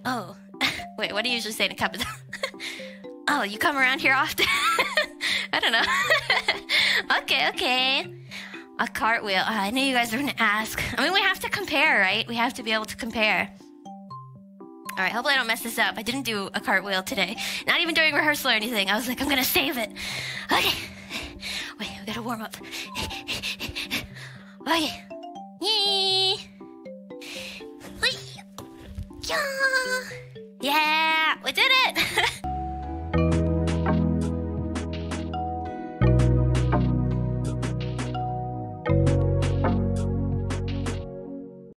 Oh, wait, what do you usually say to Captain? Oh, you come around here often? I don't know. Okay. A cartwheel. I knew you guys were gonna ask. I mean, we have to compare, right? We have to be able to compare. All right, hopefully I don't mess this up. I didn't do a cartwheel today. Not even during rehearsal or anything. I was like, I'm gonna save it. Okay. Wait, we gotta warm up. Okay. Yee. Yeah, we did it.